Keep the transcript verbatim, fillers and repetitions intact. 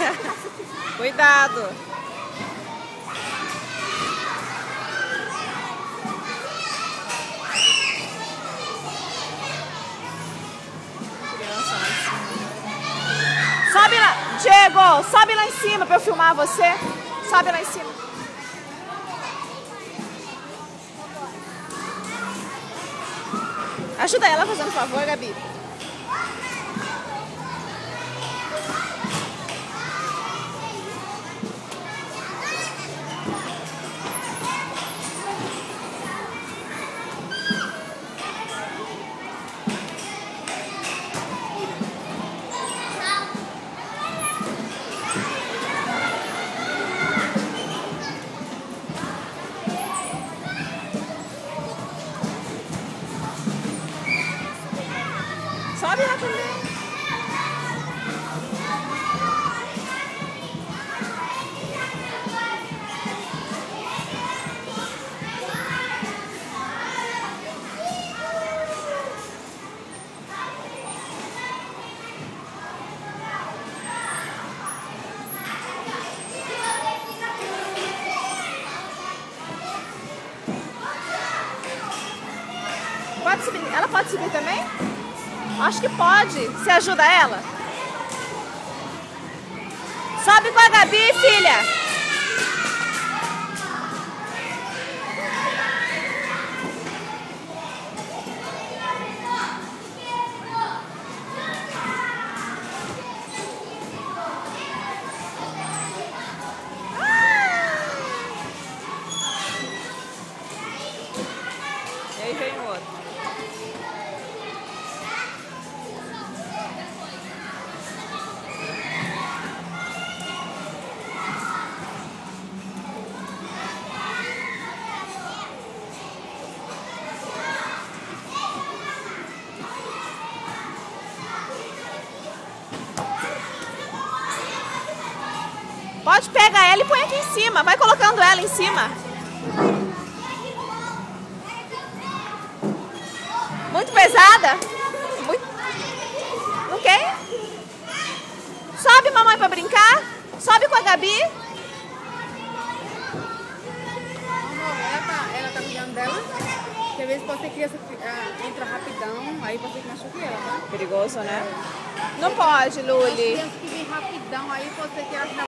Cuidado. Criança lá em cima. Sobe lá, Diego, sobe lá em cima pra eu filmar você. Sobe lá em cima. Ajuda ela fazendo favor, Gabi. Sobe lá também. Pode subir. Ela pode subir também? Acho que pode. Você ajuda ela? Sobe com a Gabi, filha. E aí vem o outro. Pode pegar ela e põe aqui em cima. Vai colocando ela em cima. Muito pesada? Muito... Não quer? Sobe, mamãe, pra brincar. Sobe com a Gabi. Ela tá, ela tá cuidando dela. Porque às vezes pode ser que criança ah, entra rapidão, aí pode ser que machuque ela, tá? Perigoso, né? Não pode, Luli. As crianças que vêm rapidão, aí pode ser que ela